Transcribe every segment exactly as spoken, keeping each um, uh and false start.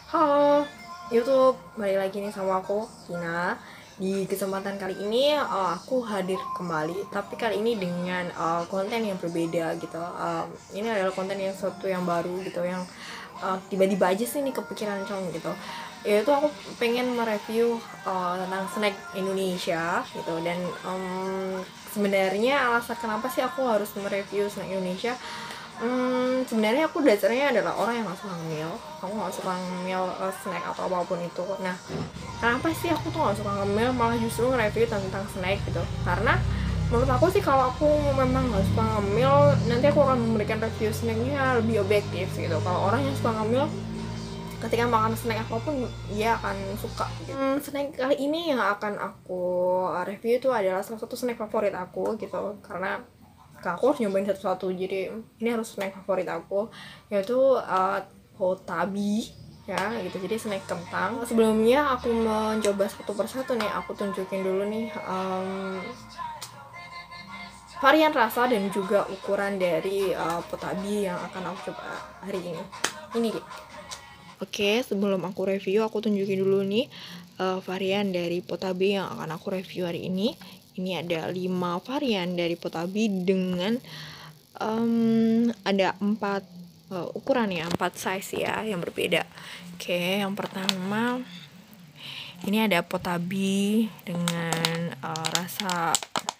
Halo YouTube, balik lagi nih sama aku, Kina. Di kesempatan kali ini uh, aku hadir kembali, tapi kali ini dengan uh, konten yang berbeda gitu. Uh, ini adalah konten yang suatu yang baru gitu, yang uh, tiba-tiba aja sih nih kepikiran Cong gitu. Yaitu aku pengen mereview uh, tentang snack Indonesia gitu, dan um, sebenarnya alasan kenapa sih aku harus mereview snack Indonesia. Hmm, sebenarnya aku dasarnya adalah orang yang gak suka ngemil. Aku gak suka ngemil uh, snack atau apapun itu. Nah, kenapa sih aku tuh gak suka ngemil, malah justru nge-review tentang snack gitu? Karena menurut aku sih kalau aku memang gak suka ngemil, nanti aku akan memberikan review snacknya lebih objektif gitu. Kalau orang yang suka ngemil, ketika makan snack apapun dia akan suka gitu. Hmm, snack kali ini yang akan aku review itu adalah salah satu snack favorit aku gitu, karena aku harus nyobain satu-satu, jadi ini harus snack favorit aku, yaitu uh, Potabi ya gitu. Jadi snack kentang. Sebelumnya aku mencoba satu persatu nih, aku tunjukin dulu nih um, varian rasa dan juga ukuran dari uh, Potabi yang akan aku coba hari ini. Ini gitu. Oke, sebelum aku review, aku tunjukin dulu nih uh, varian dari Potabi yang akan aku review hari ini. Ini ada lima varian dari Potabi dengan um, ada empat uh, ukuran ya, empat size ya yang berbeda. Oke, yang pertama ini ada Potabi dengan uh, rasa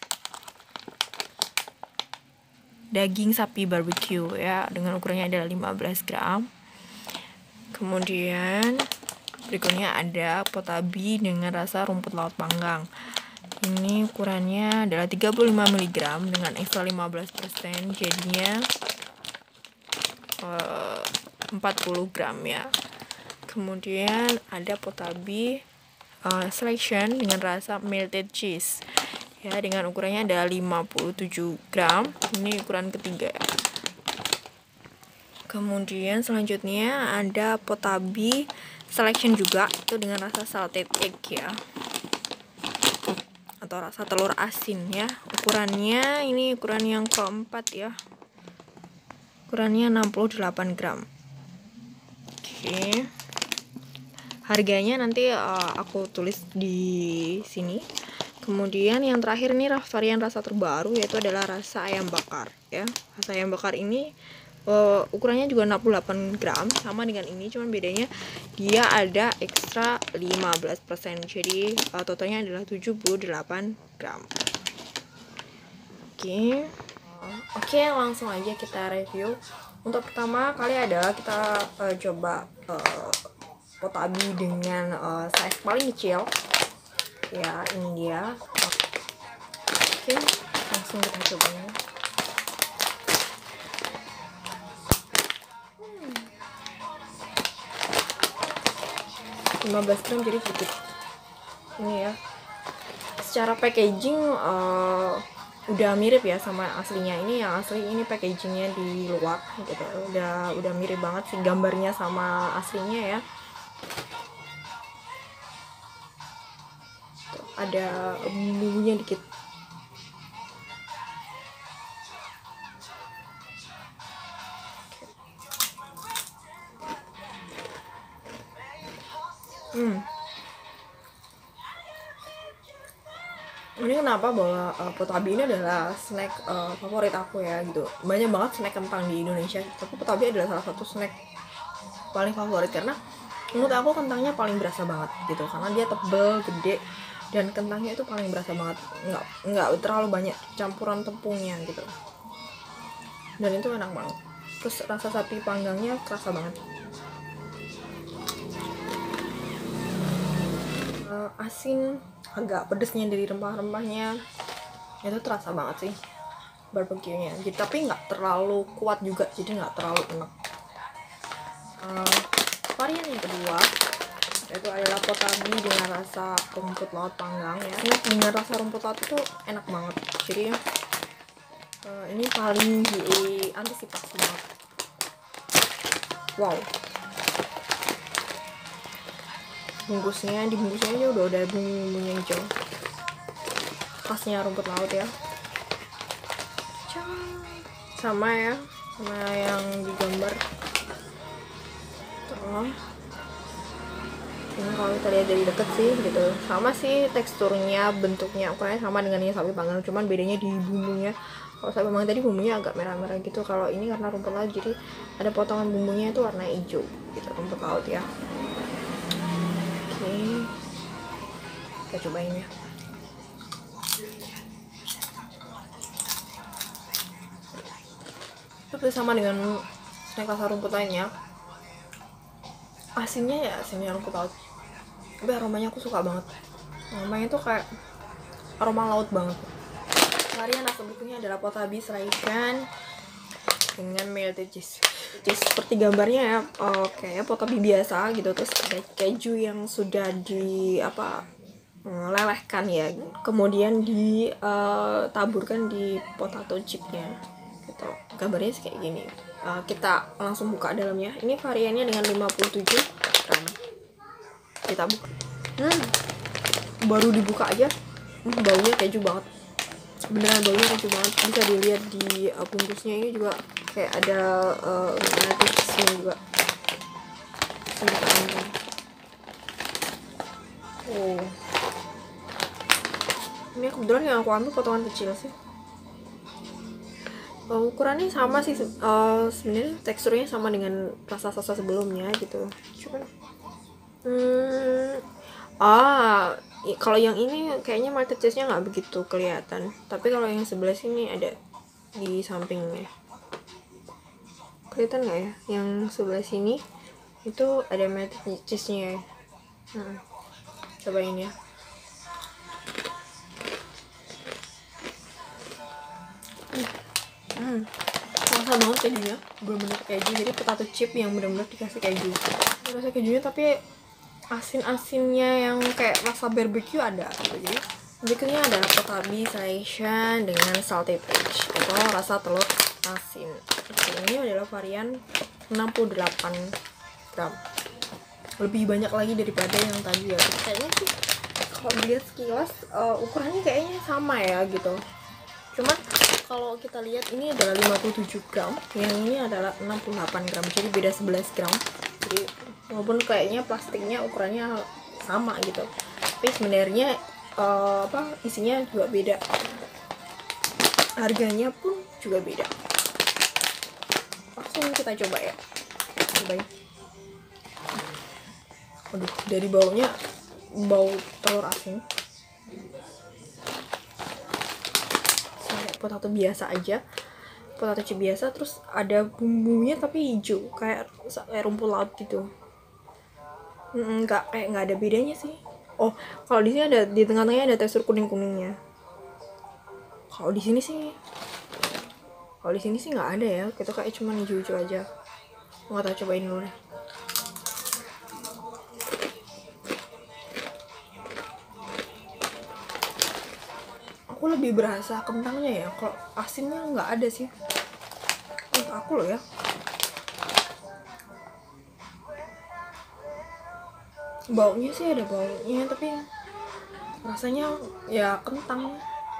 daging sapi barbecue ya, dengan ukurannya adalah lima belas gram. Kemudian berikutnya ada Potabi dengan rasa rumput laut panggang. Ini ukurannya adalah tiga puluh lima miligram dengan ekstra lima belas persen, jadinya uh, empat puluh gram ya. Kemudian ada Potabi uh, selection dengan rasa melted cheese ya, dengan ukurannya ada lima puluh tujuh gram. Ini ukuran ketiga. Kemudian selanjutnya ada Potabi selection juga, itu dengan rasa salted egg ya, atau rasa telur asin ya. Ukurannya ini ukuran yang keempat ya, ukurannya enam puluh delapan gram. Oke, harganya nanti uh, aku tulis di sini. Kemudian yang terakhir ini varian rasa terbaru, yaitu adalah rasa ayam bakar ya. Rasa ayam bakar ini uh, ukurannya juga enam puluh delapan gram, sama dengan ini, cuman bedanya dia ada ekstra lima belas persen, jadi uh, totalnya adalah tujuh puluh delapan gram. Oke, oke langsung aja kita review. Untuk pertama kali adalah kita uh, coba uh, Potabi dengan uh, size paling kecil ya, ini dia. Oke, langsung kita coba ya. hmm. lima belas gram, jadi sedikit ini ya. Secara packaging uh, udah mirip ya sama aslinya. Ini yang asli, ini packagingnya di luar gitu, udah udah mirip banget sih gambarnya sama aslinya ya. Tuh, ada bumbunya dikit. Hmm. Ini kenapa bahwa uh, Potabi ini adalah snack uh, favorit aku ya gitu. Banyak banget snack kentang di Indonesia, tapi Potabi adalah salah satu snack paling favorit karena menurut aku kentangnya paling berasa banget gitu, karena dia tebel, gede, dan kentangnya itu paling berasa banget, nggak nggak terlalu banyak campuran tepungnya gitu, dan itu enak banget. Terus rasa sapi panggangnya kerasa banget. Uh, asin, agak pedesnya dari rempah-rempahnya itu terasa banget sih, barbeque-nya. Jadi tapi nggak terlalu kuat juga, jadi nggak terlalu enak. Uh, varian yang kedua itu adalah Potabi dengan rasa rumput laut panggang ya. Ini dengan rasa rumput laut itu enak banget, jadi uh, ini paling diantisipasi banget. Wow, bungkusnya, di bungkusnya aja udah ada bumbu-bumbunya hijau, khasnya rumput laut ya. Sama ya, sama yang digambar. Tuh, Ini kalau kita lihat dari deket sih gitu, sama sih teksturnya, bentuknya, ukurannya sama dengan yang sapi panggang, cuman bedanya di bumbunya. Kalau sapi panggang tadi bumbunya agak merah-merah gitu, kalau ini karena rumput laut jadi ada potongan bumbunya itu warna hijau gitu, rumput laut ya. Oke, kita cobain ya. Itu sama dengan snack rasa rumput lainnya, asinnya ya asinnya rumput laut, tapi aromanya aku suka banget. Aromanya tuh kayak aroma laut banget. Varian rasa berikutnya adalah potabi sraikan dengan melted cheese. Cheese seperti gambarnya ya, oh, kayak potabi biasa gitu, terus ada keju yang sudah di apa lelehkan ya, kemudian ditaburkan di potato chipnya gitu. Gambarnya sih kayak gini. Uh, kita langsung buka dalamnya. Ini variannya dengan lima puluh tujuh gram. Kita buka. Hmm, baru dibuka aja, hmm, baunya keju banget. Beneran baunya keju banget. Bisa dilihat di uh, bungkusnya ini juga kayak ada uh, cheese-nya juga. Oh, ini kebetulan yang aku ambil potongan kecil sih. Uh, ukurannya sama sih, uh, sebenarnya teksturnya sama dengan rasa-rasa sebelumnya gitu, cuman hmm, ah kalau yang ini kayaknya melted cheese-nya nggak begitu kelihatan, tapi kalau yang sebelah sini ada di sampingnya, kelihatan nggak ya? Yang sebelah sini itu ada melted cheese-nya ya. Hmm, cobain ya. Hmm, rasa banget kejunya, bener-bener keju. Jadi potato chip yang bener-bener dikasih keju. Rasa kejunya tapi asin-asinnya yang kayak rasa barbecue ada gitu. Jadi berikutnya adalah potabi sraikan dengan salted egg atau rasa telur asin. Oke, ini adalah varian enam puluh delapan gram. Lebih banyak lagi daripada yang tadi ya. Kayaknya sih kalau dilihat sekilas uh, ukurannya kayaknya sama ya gitu. Cuma kalau kita lihat ini adalah lima puluh tujuh gram, yang ini adalah enam puluh delapan gram, jadi beda sebelas gram. Jadi walaupun kayaknya plastiknya ukurannya sama gitu, tapi sebenarnya uh, apa isinya juga beda, harganya pun juga beda. Langsung kita coba ya, cobain. Waduh, dari baunya bau telur asin. Potato biasa aja, potato chip biasa, terus ada bumbunya tapi hijau kayak, kayak rumput laut gitu. Nggak kayak nggak ada bedanya sih. Oh, kalau di sini ada di tengah-tengahnya ada tekstur kuning kuningnya. Kalau di sini sih, kalau di sini sih nggak ada ya. Kita kayak cuma hijau-hijau aja. Nggak tahu, cobain dulu deh. Aku lebih berasa kentangnya ya, kalau asinnya nggak ada sih untuk aku loh ya. Baunya sih ada baunya, tapi rasanya ya kentang.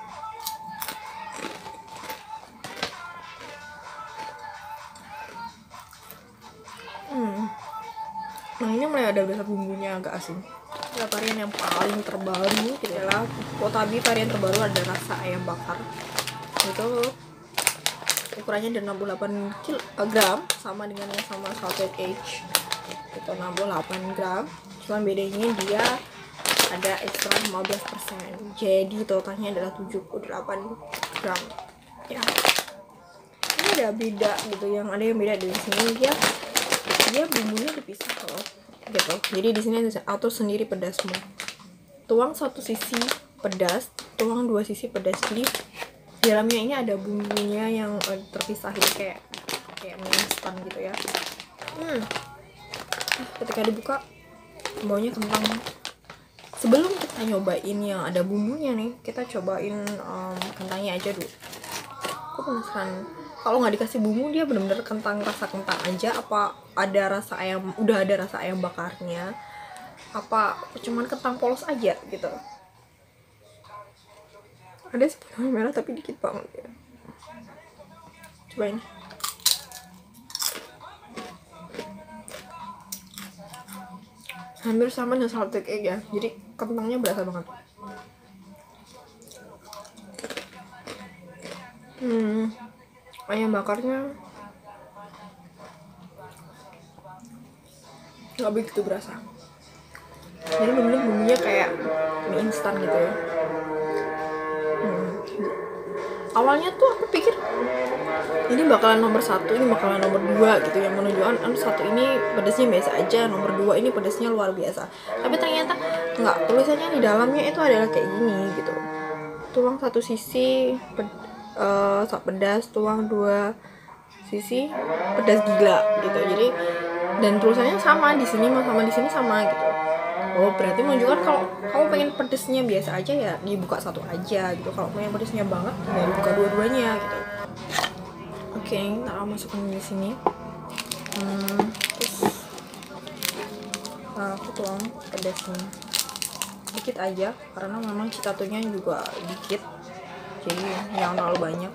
Hmm, nah ini mulai ada rasa bumbunya agak asin. Ada varian yang paling terbaru gitu adalah potabi. Varian terbaru ada rasa ayam bakar, itu ukurannya ada enam puluh delapan gram, sama dengan yang sama salted egg itu enam puluh delapan gram, cuman bedanya dia ada ekstra lima belas persen, jadi totalnya adalah tujuh puluh delapan gram ya. Ini ada beda gitu, yang ada yang beda dari sini, dia dia bumbunya dipisah loh gitu. Jadi di sini auto sendiri pedasmu. Tuang satu sisi pedas, tuang dua sisi pedas. Jadi dalamnya ini ada bumbunya yang uh, terpisah gitu, kayak kayak mie instan gitu ya. Hmm. Ketika dibuka baunya kentang. Sebelum kita nyobain yang ada bumbunya nih, kita cobain um, kentangnya aja dulu. Aku penasaran, kalau nggak dikasih bumbu dia bener-bener kentang, rasa kentang aja, apa ada rasa ayam, udah ada rasa ayam bakarnya, apa cuman kentang polos aja gitu. Ada sih warna merah tapi dikit banget ya. Cobain. hampir sama dengan salted egg ya, jadi kentangnya berasa banget. Hmm, ayam bakarnya nggak begitu berasa, jadi bener-bener bumbunya kayak mie instan gitu ya. Hmm. Awalnya tuh aku pikir ini bakalan nomor satu, ini bakalan nomor dua gitu, yang menunjukkan an satu ini pedasnya biasa aja, nomor dua ini pedasnya luar biasa. Tapi ternyata nggak, tulisannya di dalamnya itu adalah kayak gini gitu. Tuang satu sisi ped, uh, pedas, tuang dua sisi pedas gila gitu. Jadi dan tulisannya sama di sini sama di sini sama gitu. Oh, berarti menunjukkan kalau kamu pengen pedesnya biasa aja ya dibuka satu aja gitu. Kalau pengen pedesnya banget ya dibuka dua-duanya gitu. Oke, okay, kita akan masukkan di sini. Hmm, terus nah, aku tuang pedasnya dikit aja karena memang citatonya juga dikit, jadi jangan terlalu banyak.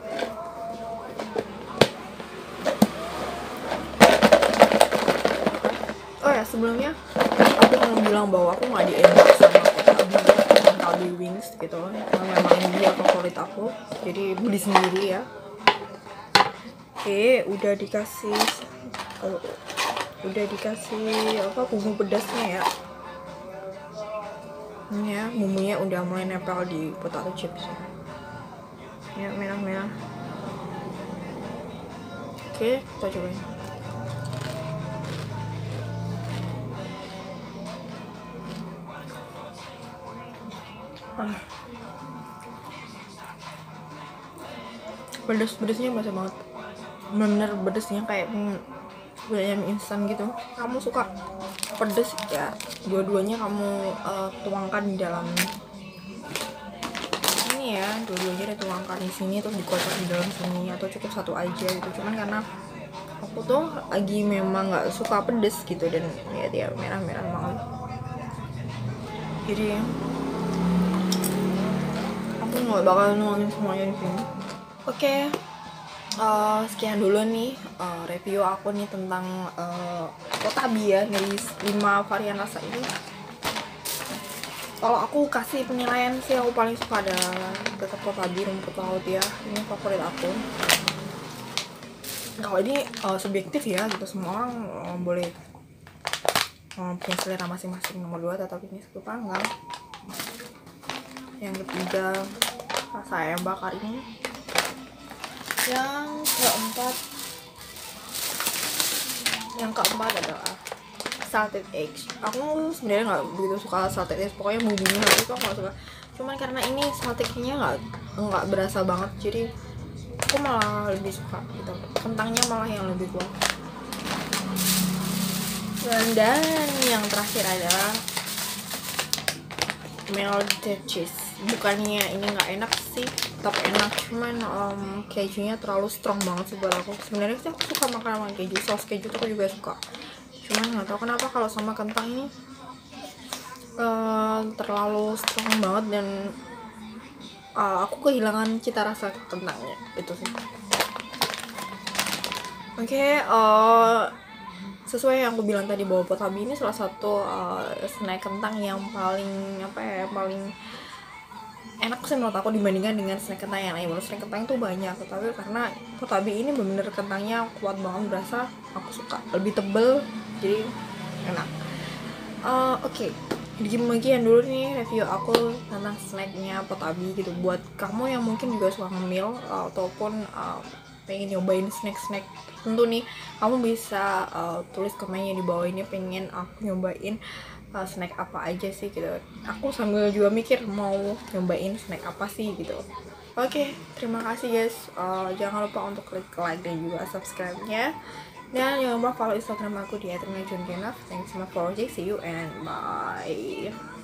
Oh ya, sebelumnya aku mau bilang bahwa aku nggak di-endorse sama Kotabi, Kotabi Wings gitu, karena memang dia favorit aku, jadi beli sendiri ya. Oke, udah dikasih oh, udah dikasih apa bumbu pedasnya ya. Ini ya, bumbunya udah mulai nempel di potato chips ya, merah-merah. Oke, kita cobain. Ah. Pedes-pedesnya berasa banget, bener pedesnya kayak kayak mie instan gitu. Kamu suka pedes ya, dua-duanya kamu uh, tuangkan di dalam ini ya, dua-duanya dituangkan di sini terus dikocok di dalam sini, atau cukup satu aja gitu. Cuman karena aku tuh lagi memang nggak suka pedes gitu, dan ya dia merah-merah banget, jadi aku nggak bakal nuangin semuanya di sini. Oke, okay. Uh, sekian dulu nih uh, review aku nih tentang uh, Kotabi ya, dari lima varian rasa ini. Kalau aku kasih penilaian sih, aku paling suka ada tetap Kotabi rumput laut ya, ini favorit aku. Kalau ini uh, subjektif ya gitu, semua orang uh, boleh uh, punya selera masing-masing. Nomor dua tetap ini satu panggang. Yang ketiga rasa ayam bakar ini. Yang keempat yang keempat adalah salted eggs. Aku sebenarnya nggak begitu suka salted eggs, pokoknya bumbunya itu aku nggak suka. Cuman karena ini salted eggsnya nggak nggak berasa banget, jadi aku malah lebih suka gitu. Kentangnya malah yang lebih kuat. Dan, dan yang terakhir adalah melted cheese. Bukannya ini nggak enak sih, tapi enak, cuman um, kejunya terlalu strong banget sih buat aku. Sebenarnya sih aku suka makan sama keju, saus keju tuh aku juga suka, cuman nggak tahu kenapa kalau sama kentang ini uh, terlalu strong banget, dan uh, aku kehilangan cita rasa kentangnya itu sih. Oke, okay, uh, sesuai yang aku bilang tadi bahwa Kotabi ini salah satu uh, snack kentang yang paling apa ya, paling enak sih menurut aku dibandingkan dengan snack kentang yang lain. Menurut snack kentang itu banyak, tapi karena Kotabi ini bener-bener kentangnya kuat banget, berasa aku suka, lebih tebel, jadi enak. Uh, Oke, okay. Bagian dulu nih review aku tentang snacknya Kotabi gitu. Buat kamu yang mungkin juga suka ngemil uh, ataupun uh, pengen nyobain snack-snack tentu nih, kamu bisa uh, tulis komennya di bawah ini pengen aku nyobain uh, snack apa aja sih gitu. Aku sambil juga mikir mau nyobain snack apa sih gitu. Oke, okay, terima kasih guys. Uh, jangan lupa untuk klik like dan juga subscribe-nya. Dan jangan lupa follow Instagram aku di et rina jungenaf. Thanks so much for watching. See you and bye.